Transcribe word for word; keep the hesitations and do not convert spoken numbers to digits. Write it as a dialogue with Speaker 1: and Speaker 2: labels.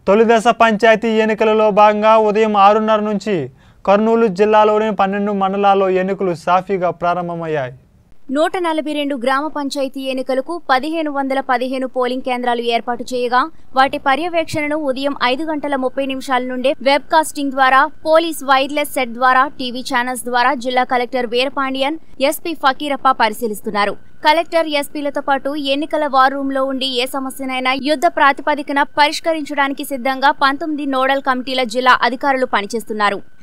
Speaker 1: తొలిదశ పంచాయతీ ఎన్నికలలో భాగంగా ఉదయం ఆరున్నర నుంచి కర్నూలు జిల్లాలోని పన్నెండు మండలాల్లో ఎన్నికలు సాఫీగా ప్రారంభమయ్యాయి.
Speaker 2: నూట నలభై రెండు గ్రామ పంచాయతీ ఎన్నికలకు పదిహేను వందల పదిహేను పోలింగ్ కేంద్రాలు ఏర్పాటు చేయగా వాటి పర్యవేక్షణను ఉదయం ఐదు గంటల ముప్పై నిమిషాల నుండే వెబ్ కాస్టింగ్ ద్వారా, పోలీస్ వైర్లెస్ సెట్ ద్వారా, టీవీ ఛానల్స్ ద్వారా జిల్లా కలెక్టర్ వీరపాండియన్, ఎస్పీ ఫకీరప్ప పరిశీలిస్తున్నారు. కలెక్టర్, ఎస్పీలతో పాటు ఎన్నికల వార్ రూమ్ లో ఉండి ఏ సమస్యనైనా యుద్ధ ప్రాతిపదికన పరిష్కరించడానికి సిద్ధంగా పంతొమ్మిది నోడల్ కమిటీల జిల్లా అధికారులు పనిచేస్తున్నారు.